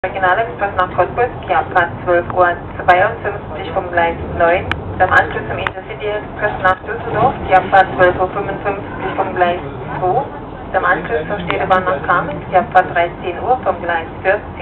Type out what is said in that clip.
Regionalexpress nach Cottbus, die Abfahrt 12:52 Uhr vom Gleis 9. Am Anschluss zum Intercity Express nach Düsseldorf, die Abfahrt 12:55 Uhr vom Gleis 2. Am Anschluss zur Städtebahn nach Kamenz, die Abfahrt 13 Uhr vom Gleis 14.